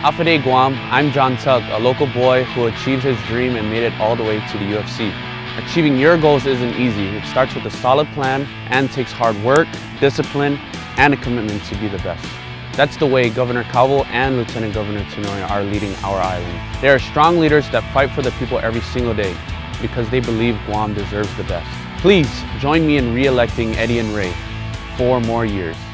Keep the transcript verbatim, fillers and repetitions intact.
Alpha Day Guam, I'm Jon Tuck, a local boy who achieved his dream and made it all the way to the U F C. Achieving your goals isn't easy. It starts with a solid plan and takes hard work, discipline, and a commitment to be the best. That's the way Governor Calvo and Lieutenant Governor Tenorio are leading our island. They are strong leaders that fight for the people every single day because they believe Guam deserves the best. Please join me in re-electing Eddie and Ray four more years.